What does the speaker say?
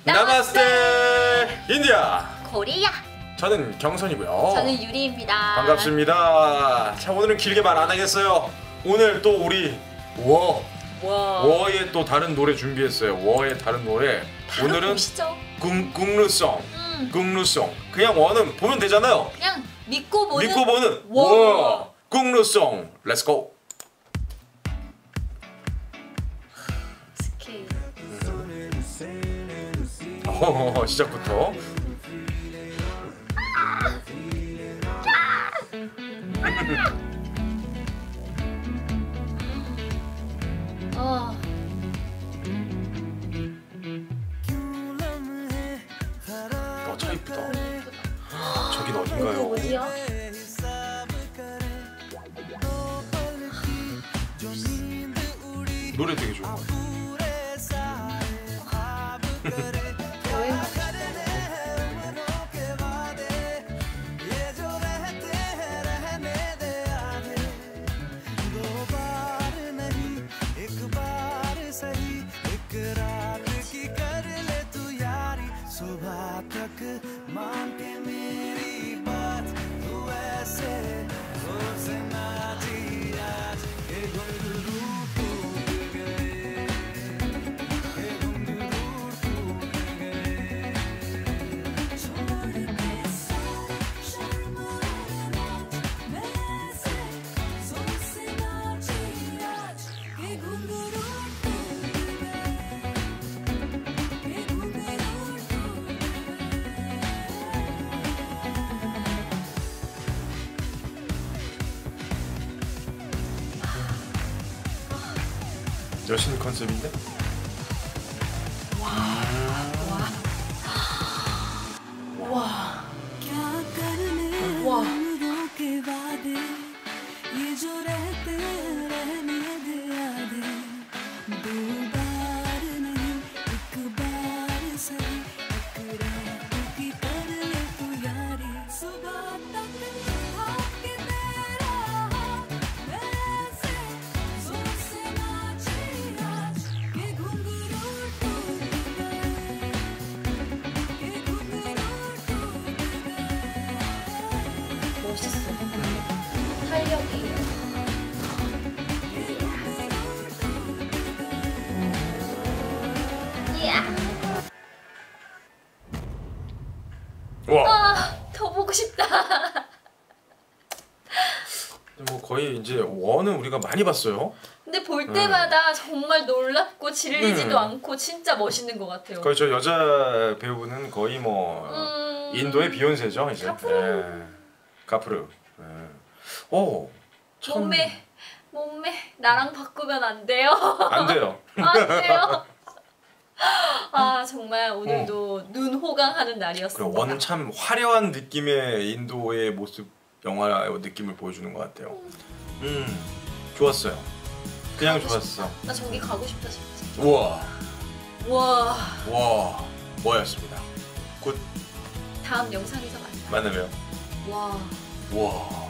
나마스테 인디아 코리아. 저는 경선이고요. 저는 유리입니다. 반갑습니다. 자, 오늘은 길게 말 안 하겠어요. 오늘 또 우리 워의 또 다른 노래 준비했어요. 워의 다른 노래. 오늘은 국루송. 국루송. 그냥 워는 보면 되잖아요. 그냥 믿고 보는 워. 국루송. 렛츠고. 스케일. 시작부터. 차 이쁘다. 저긴 어딘가요? 어디야? 노래 되게 좋은 것 같아. 여행 가고 싶다. 여신 컨셉인데? 멋있어. 활력이. 와. 더 보고 싶다. 뭐 거의 이제 원은 우리가 많이 봤어요. 근데 볼 때마다 정말 놀랍고 질리지도 않고 진짜 멋있는 것 같아요. 거의 저 여자 배우는 거의 뭐 인도의 비욘세죠 이제. 가프르. 참... 몸매 나랑 바꾸면 안 돼요. 안 돼요. 안 돼요. 정말 오늘도 눈 호강하는 날이었습니다. 원은 참 화려한 느낌의 인도의 모습, 영화 느낌을 보여주는 것 같아요. 좋았어요. 그냥 좋았어. 나 저기 가고 싶다 진짜. 우와. 뭐였습니다. 굿. 다음 영상에서 만나요. 만나면. 와.